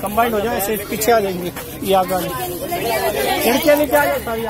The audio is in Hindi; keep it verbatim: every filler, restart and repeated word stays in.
कंबाइंड हो जाए ऐसे पीछे आ जाएंगे। ये आगे खिड़कियाँ नहीं क्या